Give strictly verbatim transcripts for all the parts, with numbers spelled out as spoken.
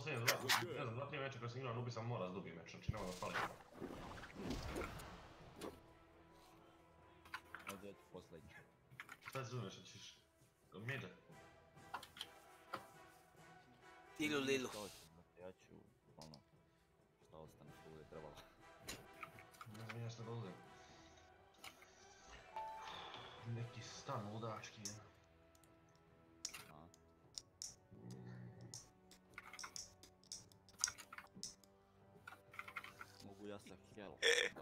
posljednje dva, ne znam, dva, tri meča koje sam igrao, Nubi sam mora da dobije meč, znači nema da fali. Ajde, eto posljednji. Šta se uzmeš, ćeš... Međa? Tilu lilu. Ja ću, ono, šta ostane što bude trebalo. Ne znam ja šta da uzem. Neki stan ludački, je. A? Mogu ja sa Hell.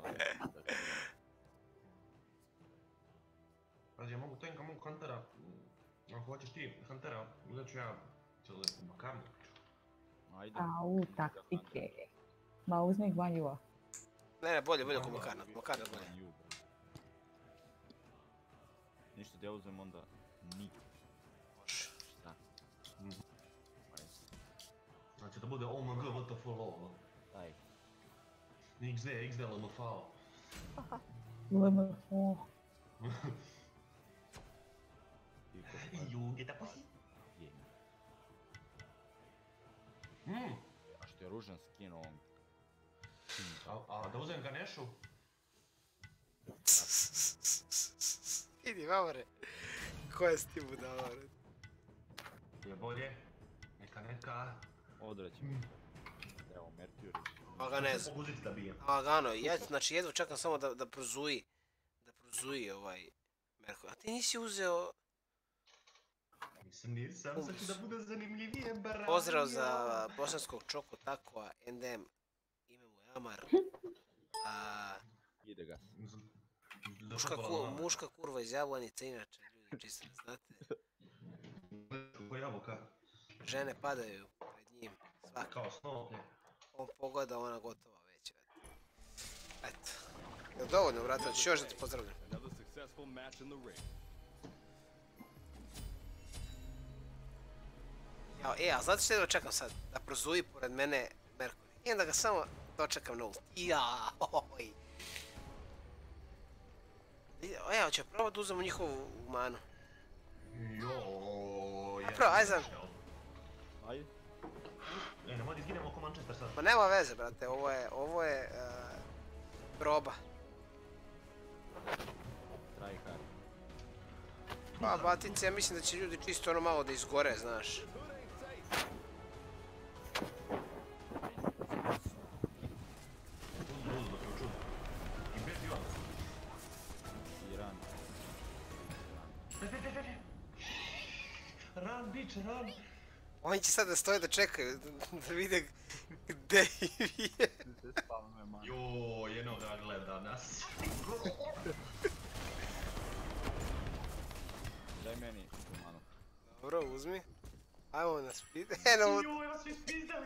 Pazi, ja mogu tenka, mogu Huntera. Ako hoćeš ti Huntera, uzet ću ja cijelu makarnu. Ajde. Au, taktike. Ma uzmi Gvanjua. Ne, ne, bolje, bolje oko Makarna, Makarna bolje. Ništa da ja uzmem onda Ni. Može. Šta? Znači da bude O M G, W T F, LOL. Aj. X D, X D, L M F. L M F. Ju, gdje ta posi? Mmm. A što je ružan skin ovom. A da uzem Ganeshu? Idi, mamore. Ko je s tim budala, bre? Je bolje. Neka neka. Odreći mi. Evo, Mercury. A ga ne znam. Uzeti da bijem. A ga ano, ja znači jedva čekam samo da, da prozuji. Da prozuji ovaj Merkur. A ti nisi uzeo... Mislim nisam, sad ću da bude zanimljivije, bra. Pozdrav za bosanskog Čoko Takova, N D M, ime mu je Amar. A... Ide ga. Muška, ku, muška kurva iz Jablanica, inače, ljudi čisto ne znate. Ko jabuka? Žene padaju pred njim, svaka. Kao snoplje. On pogleda, ona gotova već. Eto. Je dovoljno, brate, ću još da ti pozdravljam. Jao, e, a znate što jedva čekam sad? Da prozuji pored mene Merkur. I onda ga samo dočekam na ult. Jaoj. Evo, ću probati da uzemo njihovu manu. Jooo, Pro, aj znam. Ajde. E, nemoj da izginemo oko Manchester sad. Ma nema veze, brate, ovo je, ovo je, uh, proba. Tryhard. Pa, batice, ja mislim da će ljudi čisto ono malo da izgore, znaš. Iran. Run, bitch, run! Oni će sad da stoje da čekaju, da vide gdje ih je. Joooo, jednog ga gleda nas. Daj meni tu manu. Dobro, uzmi. Ajmo nas pide. Eno... Joooo, evo svi spizdali!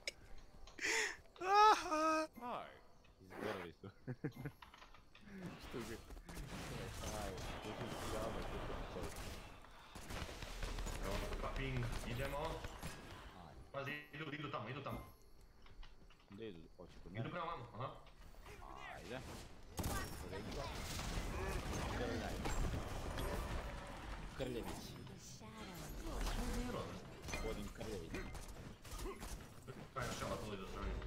Aha! Izgorili su. Što ga... Aj, to su sjava, to su čovjek. Evo, pa ping, idemo. Pazi, idu, idu tamo, idu tamo. Gdje idu? Hoće kod mene? Idu prema vama, aha. Ajde. Krljaj. Krljević. Gospodin Krljević. Kaj je našela tu idu strani.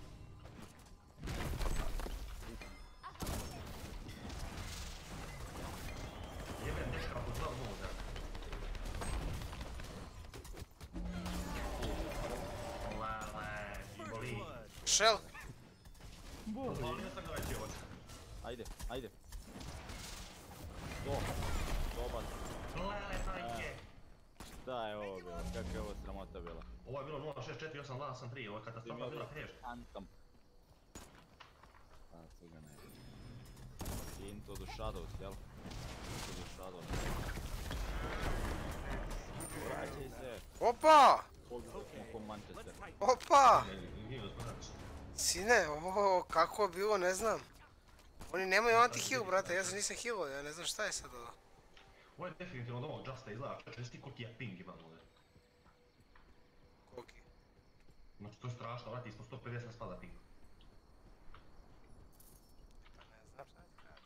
Jebem dečka po dva moza. Lele, i boli. Šel? Boli, ja sam ga već jevoć. Ajde, ajde. Do. Dobar. Lele, tajke. Šta je ovo bilo? Kako je ovo sramota bila? Ovo je bilo nula šest četiri osam dva osam tri, ovo je katastrofa bila teška. Antam. A, svega ne. Into the shadows, jel? Into the shadows. Vraćaj se. Opa! Pogledaj smo ko Manchester. Opa! Sine, ovo kako je bilo, ne znam. Oni nemaju anti-heal, brate, ja se nisam healao, ja ne znam šta je sad ovo. Ovo je definitivno od ovog Justa izgleda, češ ti koliki ja ping imam ovdje. Koliki? Znači to je strašno, vrati, ispod sto pedeset na spada ping. Pa ne znam šta je ti kažem.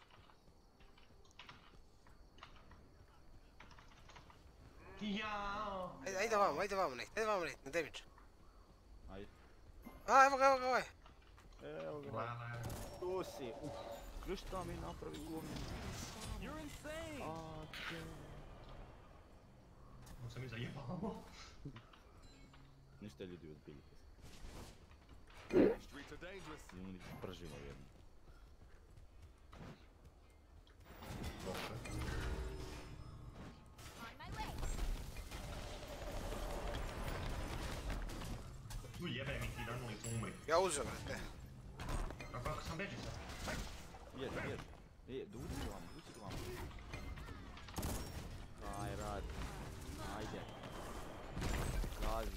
Jao! Ajde, ajde vamo, ajde vamo, nek, ajde vamo, nek, na damage. A, evo ga, evo ga ovaj. Evo ga. Lala. Tu si. Uf. Gdje šta mi napravi govnjen? You're insane! Ake. On se mi zajebao. Ništa ljudi odbili se. Streets are dangerous. I oni pržimo jedno. Dobro. Tu jebe mi ti na ulicu umri. Ja uzeo, brate. A kako sam beđi sad? Jedi, jedi. E, dođi vam, dođi vam. Kaj radi? Ajde. Gazi.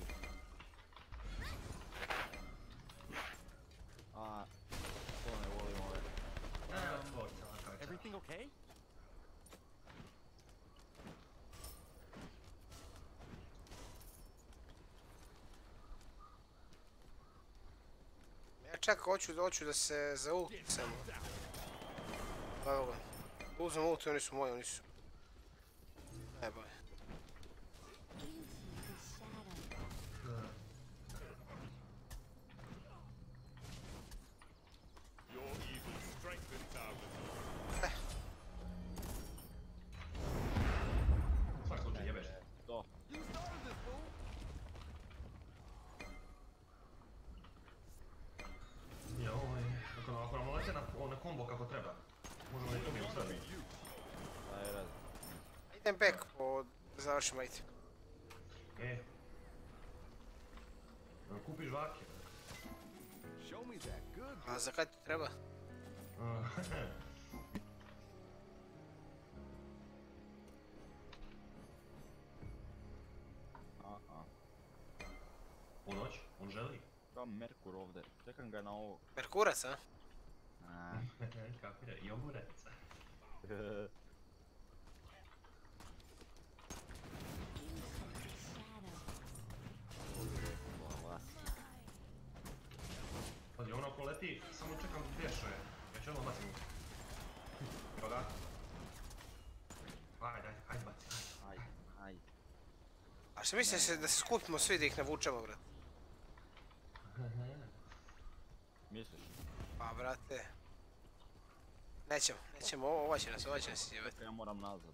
A, to ne volim ove. Evo, tvoj cijela kajca. Everything okay? Ja čekaj, hoću, hoću da se zaultim samo. Evo ga. Uzmem ult i oni su moji, oni su... Najbolje. Your evil strengthens our Svaki slučaj jebeš. To. You started this, fool! Joj, ako nam ako nam lete na, na kombo kako treba. Možemo i to mi ustaviti. Kaj radi? Idem back po... da završimo item. E. Kupiš vake. Show me that good. A za kad ti treba? A, a. U noć, on želi. Kao Merkur ovdje. Čekam ga na ovo. Merkurac, a? A. Kapira, i ogurec. Pazi, ono ako leti, samo čekam dok pješuje. Ja ću ono bacim. Evo ga. Ajde, ajde, ajde baci, ajde. Ajde, ajde. A što misliš se da se skupimo svi da ih navučemo, brate? Misliš? Pa, brate... Nećemo, nećemo, ovo, ova će nas, ova će nas izjebati. Ja moram nazad.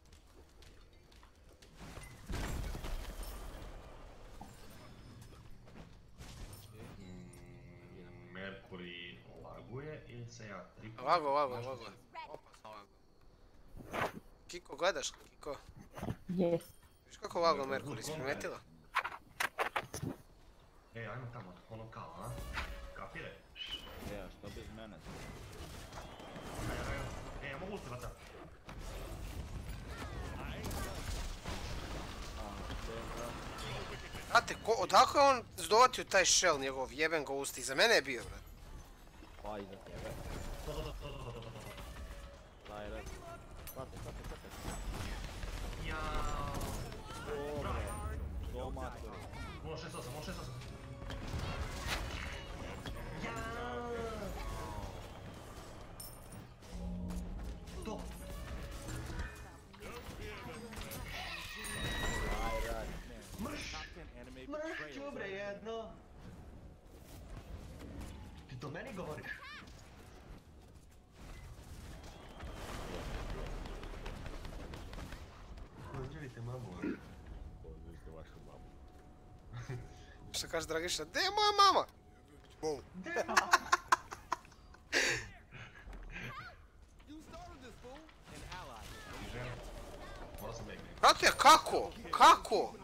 Merkuri laguje ili se ja tripu? Lago, lago, lago. Opasno lago. Kiko, gledaš, Kiko? Yes. Viš kako lago Merkuri, si primetila? E, ajmo tamo, ono kao, a? Kapire? E, a što bez mene? Ajde, ajde. E, ja mogu ulti bacat. Brate, ko, odakle je on zdovatio taj shell njegov, jeben ga usti, za mene je bio, brate. Pa iza tebe. To, to, to, to, to, to, to, to. Daj, red. Hvate, hvate, hvate. Jaaaa. Dobre. Do matori. nula šest osam, nula šest osam. Jaaaa. To. Daj, rad. Mrš. Top ten anime Mrš, betrayals. đubre jedno. Ti to meni govoriš? Pozdravite mamu. Pozdravite vašu mamu. Što kaže Dragiša, gdje je moja mama? Bum. You started this, fool! An ally. Žena. Mora sam bekne. Brate, kako? Kako?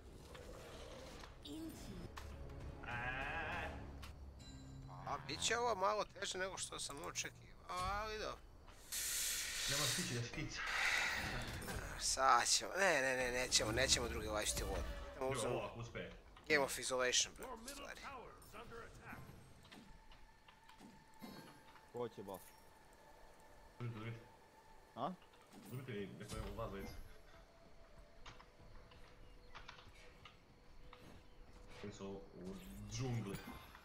A, bit će ovo malo teže nego što sam očekivao, ali dobro. Nema stići da štica. Sad ćemo, ne, ne, ne, nećemo, nećemo drugi lajšti vod. Idemo Jo, uzmem ovo ako uspije. Game of Isolation, bro, stvari. Ko će buff? Dobite, dobite. A? Dobite vi, neko je u vas dvojica. Koji su u džungli.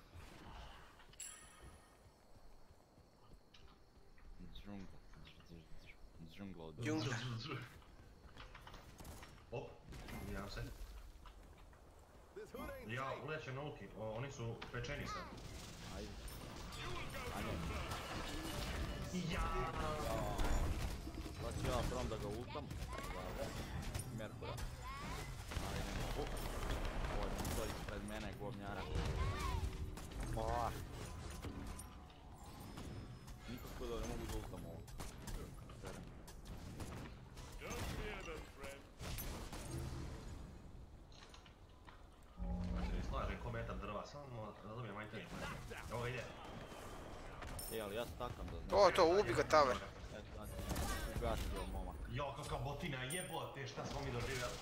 Džungla. Džungla od... Džungla. Op, izvinjam se. This hood ain't Ja safe. ulećem na ulti, o, oni su pečeni sad. Ajde. Ajde. Ja. Sad ću ja prom da ga ultam. Merkura. Ali ne mogu. Ovo je to ispred mene, govnjara. Oh. Nikako da ne mogu da ultam ovo. Don't fear them, friend. Znači, slažem ko metar drva, samo razumijem aj te. Evo ide. E, ali ja stakam da znam. To, to, ubi ga tower. Eto, znači, ugasio momak. Jo, kakva botina, jebote, šta smo mi doživjeli?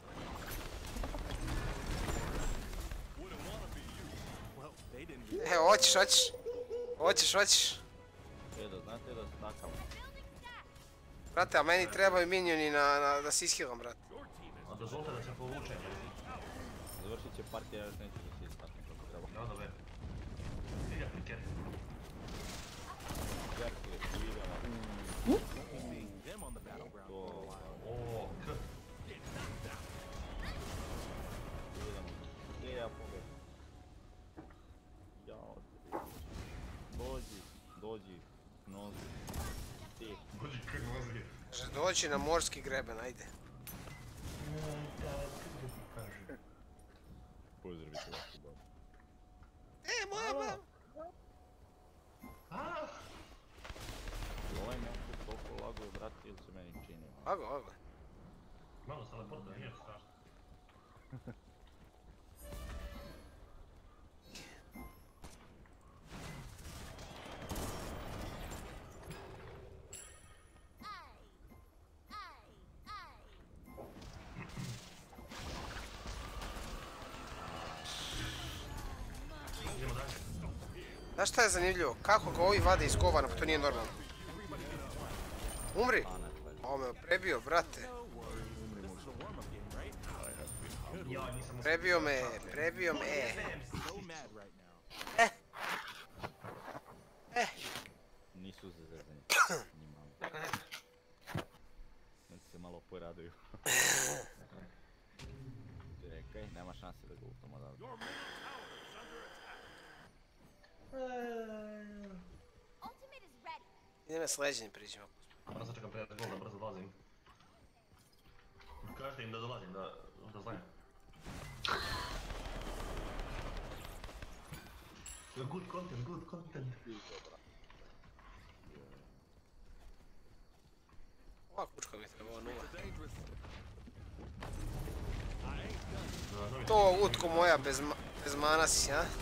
Wouldn't wanna be you. Well, they didn't get Evo, hoćeš, hoćeš. Hoćeš, hoćeš. E, da znate da stakam. Brate, a meni trebaju minioni na, na, da se ishealam, brate. your team is A dozvolite da se povuče. Završit će partija, još neću da se istaknem kako treba. Evo da be. Ide piker. Jerke, idemo. seeing them on the battleground To, for a while. O, k. idemo. E, ja pobjeg. Jao, dođi, dođi, nozi. Ti, Boži k mozgi. Kaže, doći na morski greben, ajde. pozdravite vas u babu. E, moja mama. Aaa! Ovaj momče toliko laguje, brate, ili se meni čini? Lago, lago. Malo se teleportuje, nije strašno. Idemo dalje. Znaš šta je zanimljivo? Kako ga ovi vade iz govana, pa to nije normalno. Umri! A ne, pa Ovo me prebio, brate. This is a warm-up game, right? Ja nisam uspio. Prebio me, prebio me. So mad right now. nisu za zezanje. Njima. Nek se malo poraduju. Čekaj, nema šanse da ga ultamo odavde. Your middle tower is under attack. Ultimate is ready. Ideme s leđenim priđemo. Moram sačekam prijatelj gol da brzo dolazim. Kažete im da dolazim, da, da znam. Good content, good content. Ova kučka mi trebala nula. Dangerous. I ain't done. Da, novi To utko moja bez, ma bez mana si, a?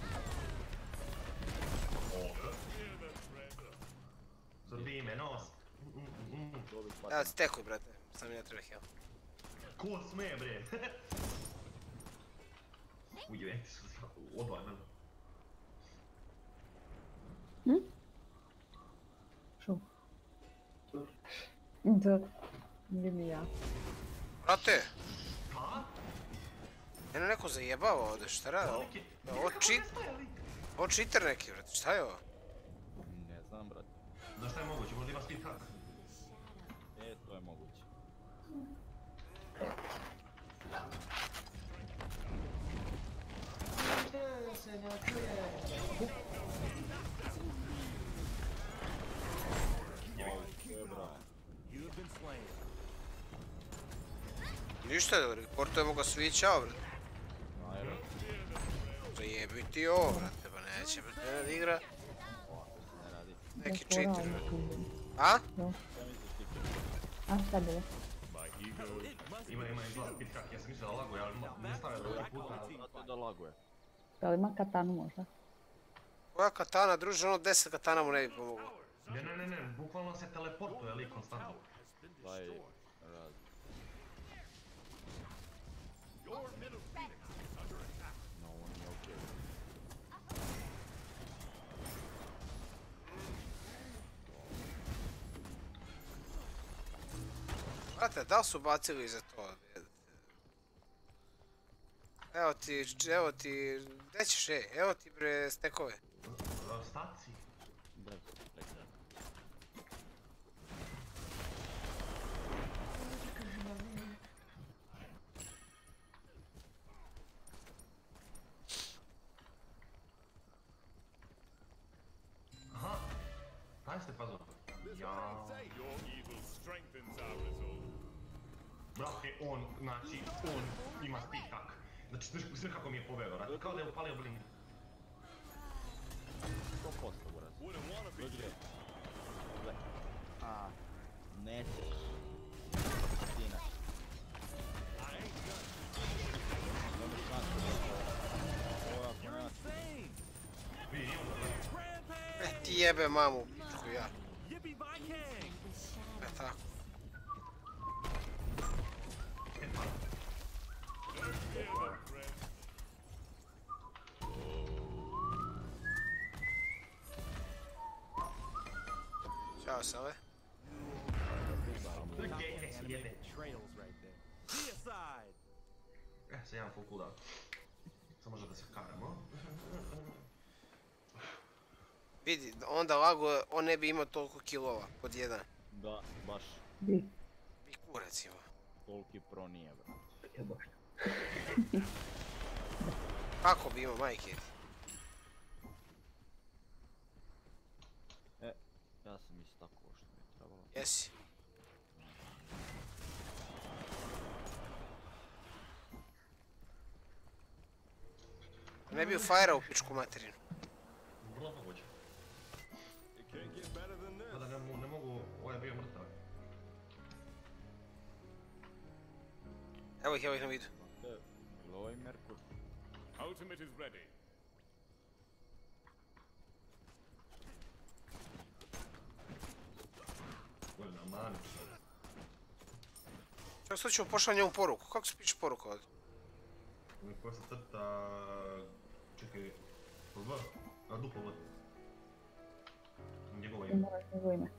Zabij me nos. Mm, mm, mm. Evo ti tekuj, brate. Sam mi ne treba heal. Ko sme bre? U Juventusu odvaj me. Šo? Da. Nije mi ja. Brate, Pa? mene neko zajebava ovdje, šta radi? Ovo- Koliki? Ovo cheat, ovo cheater neki, brate, šta je ovo? Ne znam, brate. Znaš šta je moguće? Možda ima speed hack. E, to je moguće. Ovo je bravo. You have been slain. Ništa, reportujemo ga svi, čao, brate. Ajde. Zajebi ti ovo, brate, pa neće, brate, ne igra. Ovako se ne radi. Neki Da, cheater, porao brate. tu. A? No. Šta misliš ti ćeš? A šta je bilo? My ego. It must Ima, ima izgleda speed hack, ja sam mislio da laguje, ali ma- ne stavio drugi puta. Zato da laguje. Da li ima katanu možda? Koja katana, druže, ono deset katana mu ne bi pomoglo. Ne, ne, ne, ne, bukvalno se teleportuje lik konstantno. Taj raz. Your middle phoenix is under attack. No, on je okej. Brate, da li su bacili za to? Evo ti, evo ti, gdje ćeš, ej, evo ti bre stekove. Staci. Brzo, čekaj. Ja. Your evil strengthens our resolve. Brate, on, znači, on ima spitak. Znači, sve kako mi je poveo, brate, kao da je upalio blind. sto posto, buraz. Wouldn't wanna be Dođi. you. Gle. A, nećeš. Sinaš. I ain't done. Dobri šansu. Ovo ako You're nema. insane. Vidi, imamo da E, Rampage. ti jebe mamu, pičku ja. Yippee Vikings. E, tako. Hear them, friend. Ćao Save. Gdje se jebe? Trails right there. Be aside. E, sad jedan full cooldown. Samo možda da se karamo. Vidi, onda lago, on ne bi imao toliko kilova, pod jedan. Da, baš. Bi. I kurac ima. Toliki pro nije, brate. Je baš. Kako bi imao, majke ti? E, ja sam isto tako što mi je trebalo. Jesi. Ne bi u fajra u pičku materinu. Vrlo moguće. It can't get better than this. Kada ne, mo- ne mogu, ovo je bio mrtav. Evo ih, evo ih na vidu. E, ili ovaj Merkur? Ultimate is ready. Ovo je na manu sad. Čak sad ćemo pošla njemu poruku. Kako se piše poruka ovdje? Koja se crta... Čekaj... V? A, duplo V. Njegovo Ne ime. moraš njegovo ime.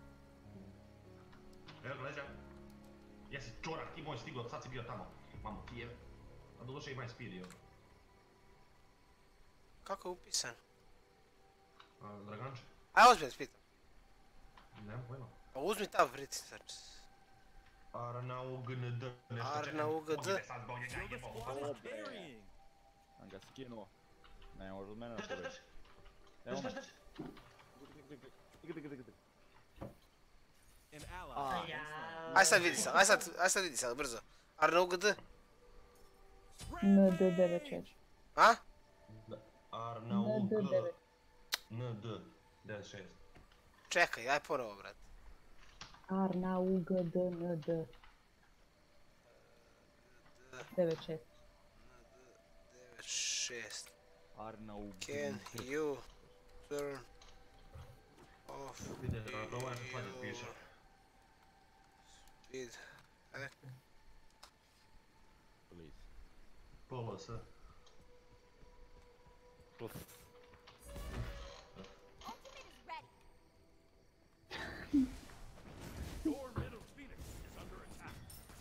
Evo ga, leđa. Jesi čorak, ti moj stigao, sad si bio tamo. Mamo, ti jebe. A doduše ima i speed, jel? Kako je upisan? A, Draganče? Aj, ozbiljno spitam. Nemam pojma. Pa uzmi tab, vriti. Arnaugnd, nešto čekaj. Arnaugnd. Ode sad zbog njega, Kill the jebo. squad is carrying. Sam ga skinuo. Ne, može od mene Drž, drž, napraviti. drž. Evo Drž, me. drž, drž. An ally. A, has been slain. Aj sad vidi sad, aj sad, aj sad vidi sad, brzo. Arnaugd. N D devet četiri. A? Arnaugnd. N D devet. N D devet šest. Čekaj, aj ponovo, brat. Arnaugd N D devet šest. devet šest. Arnaugd. Can you turn off Vidi, da ovo je slađe piše. speed? E, Please. P L S. Plus. Ultimate is ready. Your middle Phoenix is under attack.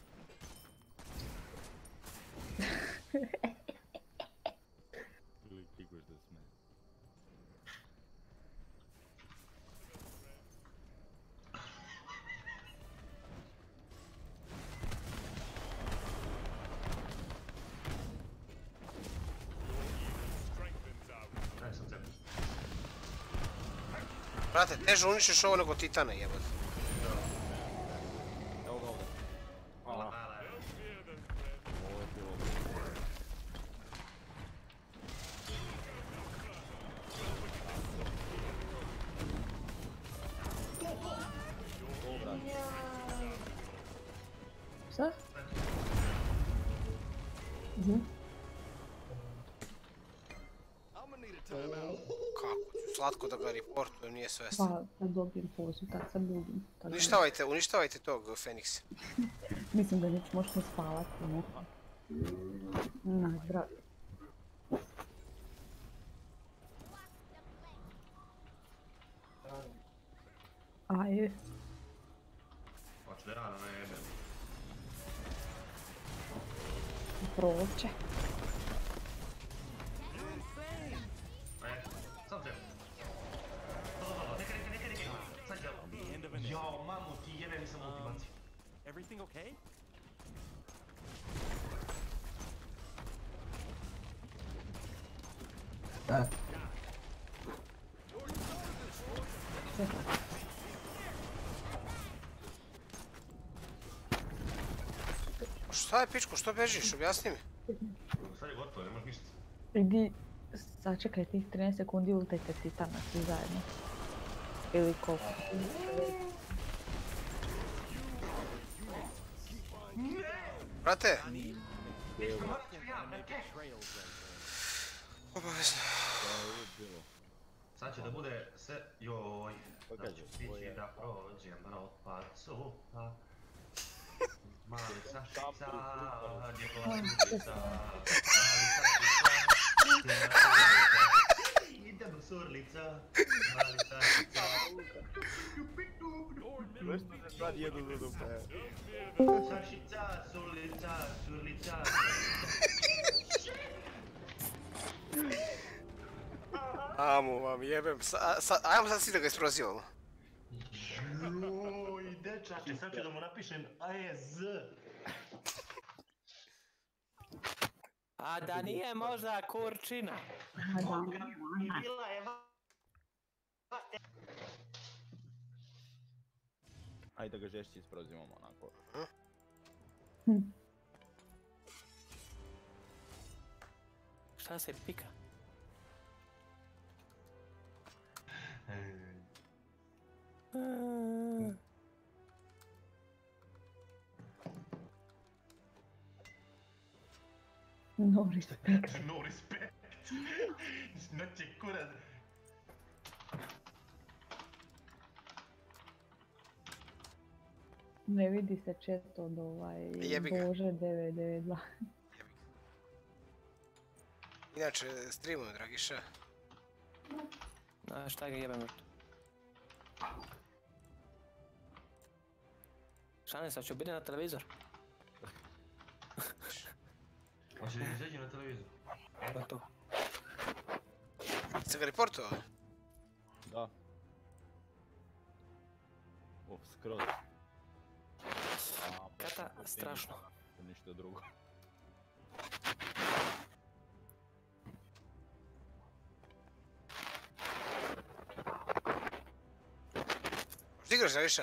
Ili klikuješ da sme. Strengthens our resolve. Daj sam cep. brate, teže uništiš ovo nego Titana, jebote. Evo ga ovdje. Hvala. A, Hvala. Don't fear them, friend. ovo je bilo dobro. Dobra. Šta? Mhm. I'm gonna need a timeout. Kako ću slatko da ga reportujem, nije svestan. Pa, da dobijem poziv, tak sad ljubim. Tako da- Uništavajte, uništavajte tog Feniksa. Mislim da neću možda spavati, ne? Na, bravo. Ajde. Hoću da rada na jebe. Proće. E, sam cep. To, to, to, neka, neka, neka, neka. Sad cep. The end of an era. Jao, mamu, ti jebe mi sam ultimaci. Everything okay? Šta je pičko, što bežiš, objasni mi. Sad je gotovo, ne možeš ništa. Idi, sačekaj tih trinaest sekundi, ultajte Titana svi zajedno. Ili koliko. Brate, Informacija, na keš! obavezno. Sad će da bude sve, joj, da Pogađaj, ću stići da prođem ropa cupa. Mali Sašica, njegova sužica, mali Sašica, idemo surlica, mali Sašica. Što se sad jedu za dupe? Sašica, surlica, surlica. Amu vam jebem, sa, sa, ajmo sad svi da ga isprozivamo. Joj, dečače, sad ću da mu napišem A E Z. A da nije možda kurčina? A da, I bila je va... Ajde da ga žešće isprozivamo onako. Šta se pika? no respect. No respect. Znači, kurac. Ne vidi se chat od ovaj Jebi ga. Bože devet devet dva. Inače, streamujem, Dragiša. A šta ga jebem vrtu? Šane, sad ću biti na televizor. Hoće da izađe na televizor. Evo tu. Ste ga reportovali? Da. Uf, skroz. A, Kata, strašno. Ništa drugo. Možda igraš, Dragiša?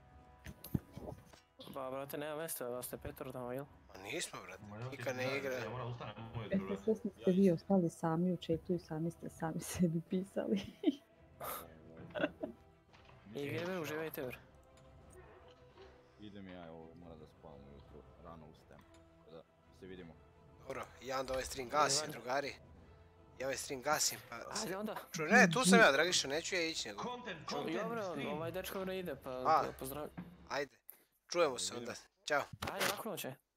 Pa, brate, nema mjesta, vas ste petor tamo, jel? Ma nismo, brate, nikad ne igra. Ja moram ustanem ujutro, Jeste brate. svjesni ste vi ostali sami u chatu i sami ste sami sebi pisali. I vjebe, uživajte, vr. Idem ja, evo, moram da spavam ujutro, rano ustajem. Tako da se vidimo. Dobro, ja onda ovaj stream gasim, drugari. Ja ovaj stream gasim, pa... Ajde onda. Čuj, ne, tu sam ja, Dragiša, neću ja ići nego. Content, content, Dobro, stream. ovaj dečko ne ide, pa A. pozdrav. Ajde, čujemo se onda. Ćao. Ajde, lako noće.